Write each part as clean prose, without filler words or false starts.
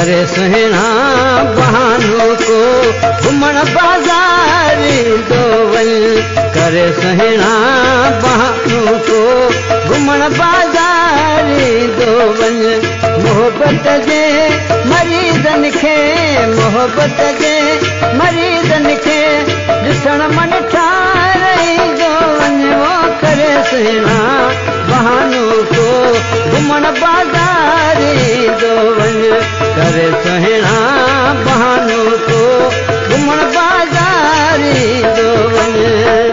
करे सुहिणा बहानों को घुमण बाजार दो वञ करे सुहिणा बहानों को घुमण बाजार दो वञ मोहब्बत जे मरीज़न खे मोहब्बत जे मरीज़न खे ॾिसण मन ठाराईंदो वञ वो करे सुहिणा बहानों को घुमण बाजार दो वञ करे सुहिणा बहानों को घुमण बाजार दो वञ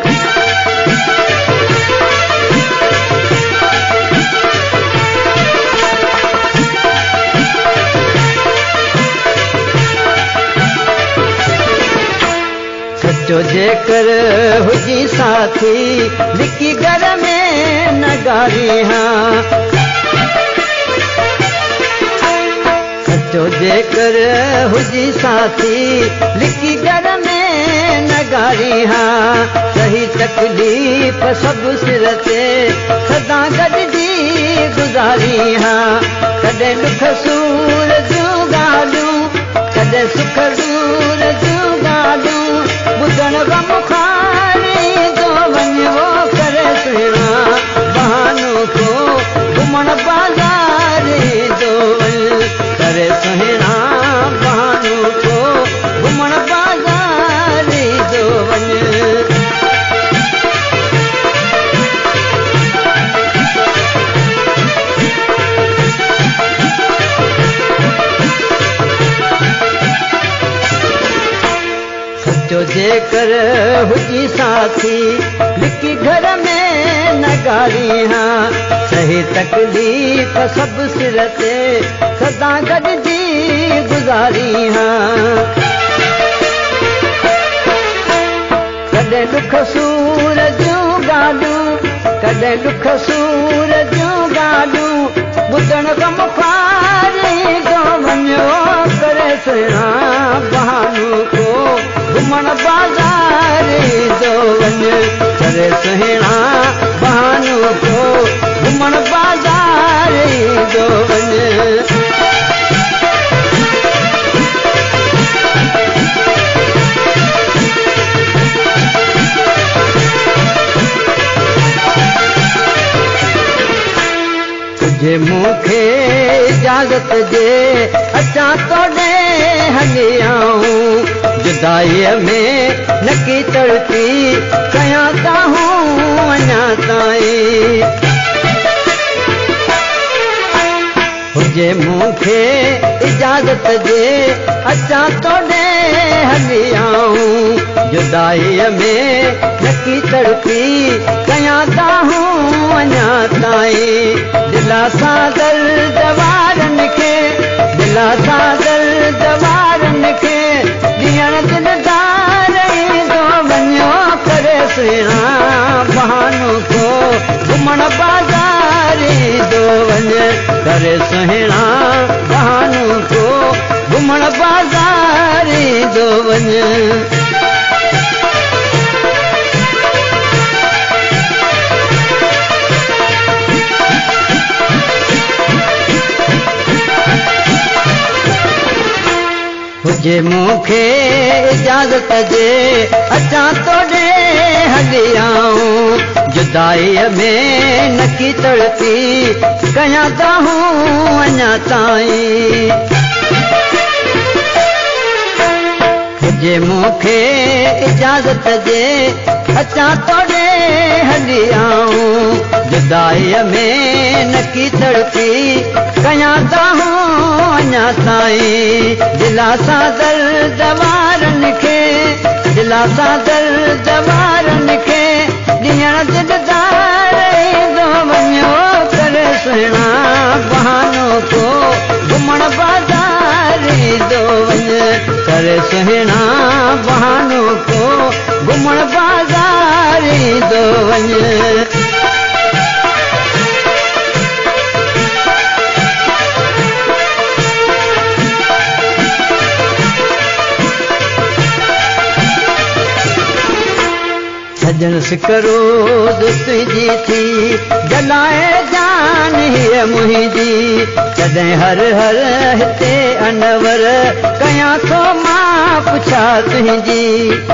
सचो जेकर हुजी साथी लिकी घर में न गारी हाँ सचो जेकर हुजी साथी लिकी घर में न गारी हाँ सही तकलीफ़ सब सिर ते सदा गॾिजी गुज़ारी हाँ कॾहिं दुख सूर जूं ॻाल्हियूं कॾहिं सुख दूर जूं ॻाल्हियूं ॿुधण गम खारींदो वञ वो करे सुहिणा बहानों को घुमण बाज़ार दो वञ करे सुहिणा बहानों को घुमण बाज़ार दो वञ सचो जेकर हुजी साथी लिकी घर में न गारी हाँ सही तकलीफ़ सब सिर ते सदा गॾिजी गुज़ारी हाँ कॾहिं दुख सूर जूं ॻाल्हियूं कॾहिं दुख सूर जूं ॻाल्हियूं ॿुधण गम खारींदो वञ करे सुहिणा बहानों को घुमण बाज़ार दो वञ करे सुहिणा बहानों को घुमण बाज़ार दो वञ तुझे मूंखे इजाज़त जे अचां तोॾे हली आऊं जुदाईअ में नकी तड़पी कयां था हूँ अञा ताईं हुजे मूंखे इजाज़त जे अचां तोॾे हली आऊं जुदाईअ में नकी तड़पी कयां था हूँ अञा ताईं दिलासा दर्द वारनि खे दिलासा दर्द वारनि खे ॾियण दिलदार ईंदो वञो करे सुहिणा बहानों को घुमण बाज़ार दो वञ करे सुहिणा बहानों को घुमण बाज़ार दो वञ हुजे मूंखे इजाज़त जे अचां तोॾे हली आऊं जुदाईअ में नकी तड़पी कयां था हूँ अञा ताईं हुजे मूंखे इजाज़त जे अचां तोॾे हली आऊं जुदाईअ में नकी तड़पी कयां था हूँ अञा ताईं दिलासा दर्द वारनि खे दिलासा दर्द वारनि खे ॾियण दिलदार ईंदो वञो करे सुहिणा बहानों को घुमण बाज़ार दो वञ करे सुहिणा बहानों को घुमण बाज़ार दो वञ सजन सिकरो तुंहिंजी थी जलाए जान हीअ मुंहिंजी तॾहिं हर हर हिते अनवर कयां थो मां पुछा तुंहिंजी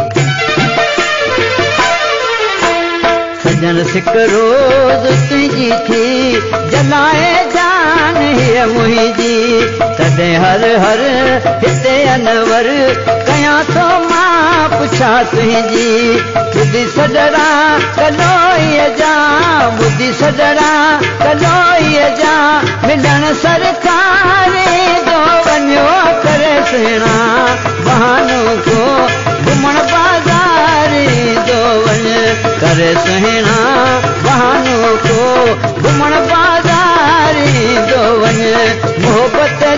सजन सिकरो तुंहिंजी थी जलाए जान हीअ मुंहिंजी तॾहिं हर हर हिते अनवर कयां थो मां पुछा तुंहिंजी ॿुधी सॾड़ा कलोईअ जा ॿुधी सॾड़ा कलोईअ जा मिलण सरकार दो वञो करे सुहिणा बहानो को घुमण बाज़ार दो वञ करे सुहिणा बहानो को घुमण बाज़ार दो वञ मोहबत